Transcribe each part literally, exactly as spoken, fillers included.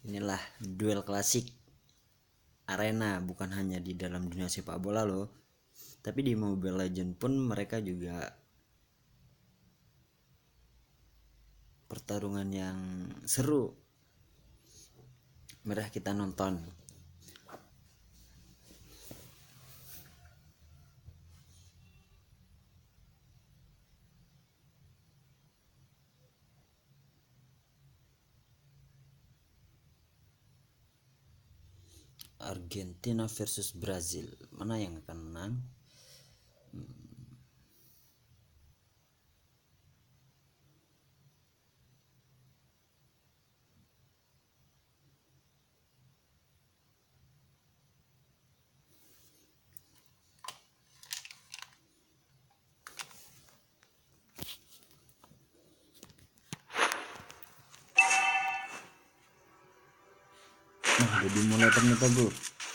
Inilah duel klasik arena, bukan hanya di dalam dunia sepak bola loh, tapi di Mobile Legends pun mereka juga pertarungan yang seru. Mari kita nonton. Argentina versus Brazil, mana yang akan menang? Hmm. Nah, jadi mulai ternyata bro.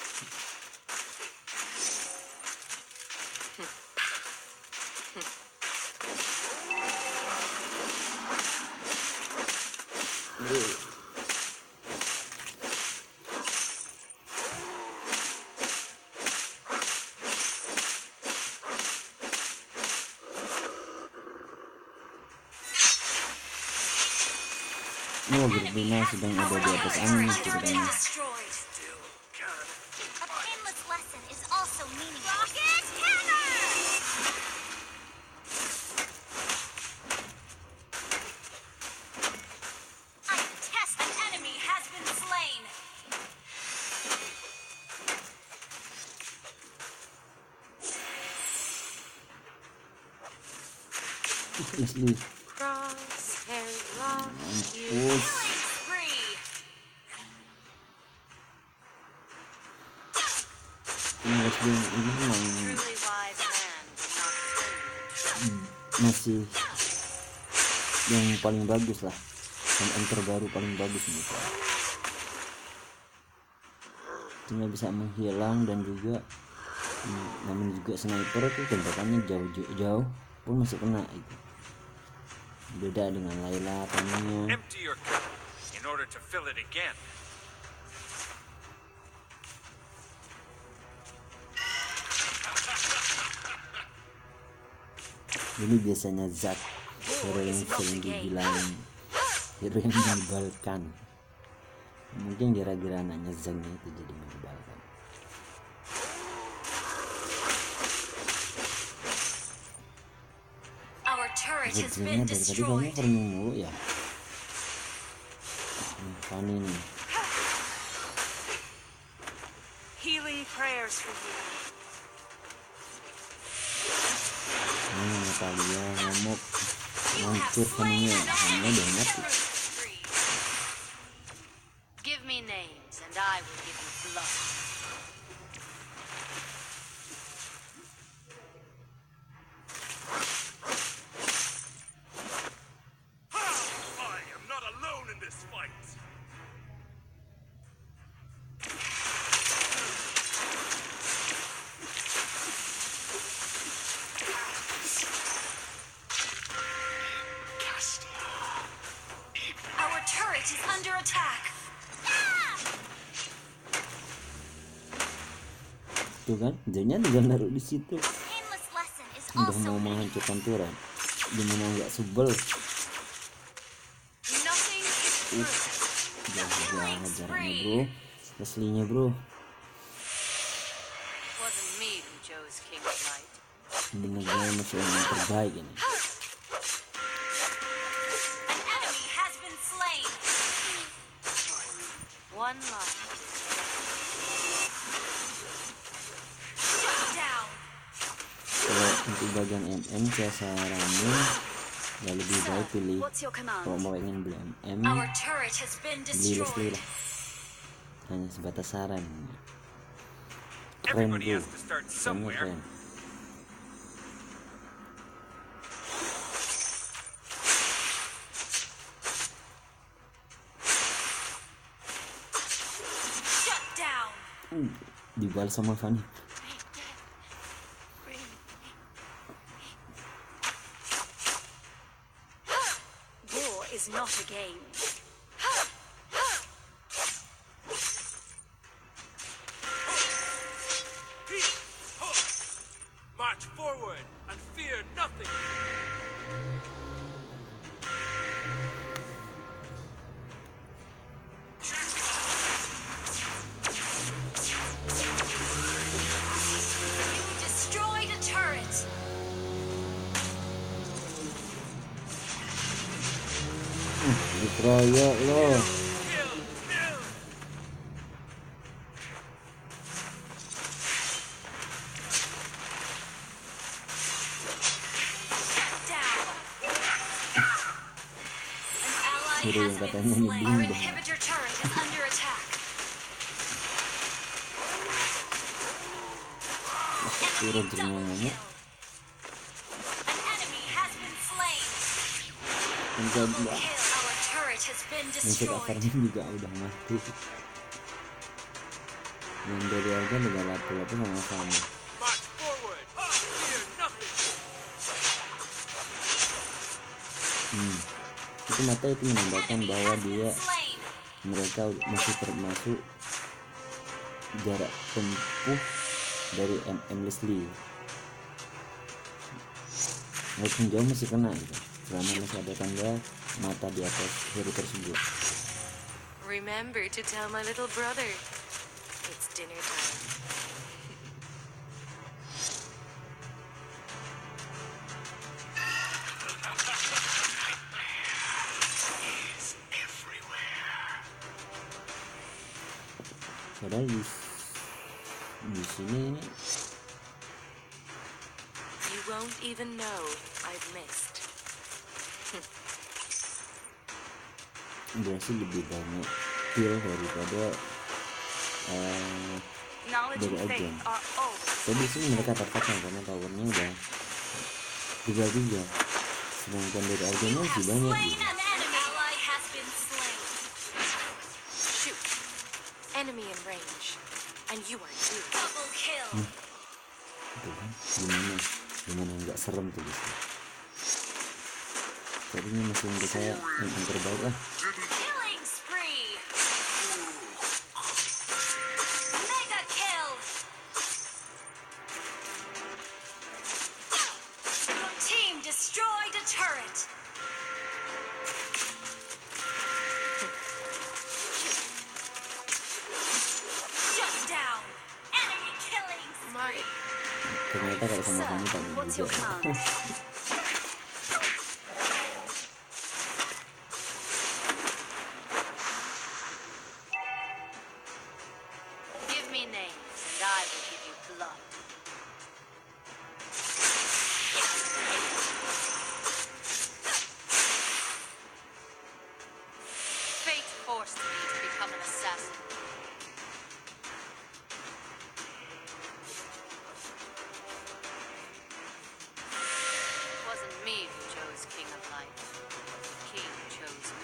Oh, Gerbina sedang ada di atas angin ceritanya. Leslie mampus. Ini Leslie ini memang masih yang paling bagus lah, yang terbaru paling bagus nih. Dia bisa menghilang dan juga hmm, namun juga sniper itu tembakannya jauh-jauh pun masih kena itu. Beda dengan Layla tangannya. Ini biasanya Zat, hero yang sering dibilang hero yang menyebalkan. Mungkin gara-gara anaknya Zangnya itu jadi menyebalkan. Zangnya dari tadi kayaknya farming mulu ya. Funny nih. Ini Natalia ngamuk, hancur fannya, hanya udah mati. Give me names and I will give you blood. I am not alone in this fight. Our turret is under attack. Tuh kan, jadinya tinggal naruh di situ. Udah mau menghancurkan turret, gimana nggak sebel? Uh, jangan jaraknya bro, Leslie-nya bro. Bener-bener masih yang terbaik ini. One life. Kalau untuk bagian M M saya saranin ya lebih baik pilih, kalau mau pengen beli M M beli Leslie lah, hanya sebatas saran. Keren bro, sangat keren. Uh, dibalas sama Fanny. War is not a game. Kroyok lo. Sudah yang katanya nyebelin dong. Turun jenengnya. Mencoba. Musuh akarnya juga udah mati. Yang dari aja udah lapu-lapu sama-sama. Hmm. Itu mata itu menandakan bahwa dia mereka masih termasuk jarak tempuh dari M M Leslie. Walaupun jauh masih kena gitu. Selama masih ada tanda mata di atas hero tersebut. Remember to tell my little brother it's dinner time. Padahal di, di sini You won't even know I've missed. dia sih lebih banyak kill daripada uh, dari agen. Tapi di sini mereka tertekan karena towernya udah tiga tiga, sedangkan dari agennya lebih banyak gitu. Enemy in range, and you are due. Hmm. Itu kan gimana gimana nggak serem tuh gitu. Tadinya masih menurut saya yang terbaik lah. Ternyata kalau sama kamu tak juga. Give me names and I will give you blood. Fate forced me to become an assassin. Me who chose King of Light. King chose me.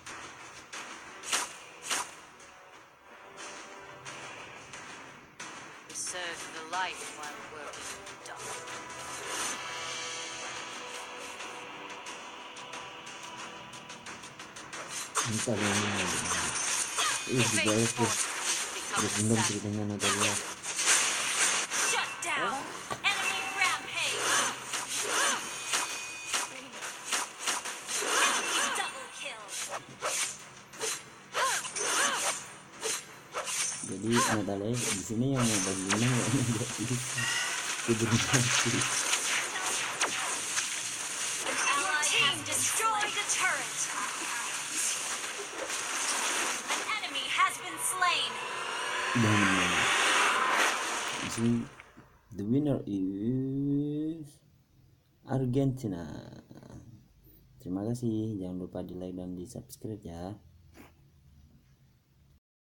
Preserve the light while working dark. Entah yang mana. Ih, dibalas tuh. Terus dendam ceritanya Natalia. Shut down. Enemy rampage. Jadi Natalia di sini yang mau bagaimana ya nggak bisa tidur mati. Dan di sini the winner is Argentina. Terima kasih, jangan lupa di like dan di subscribe ya.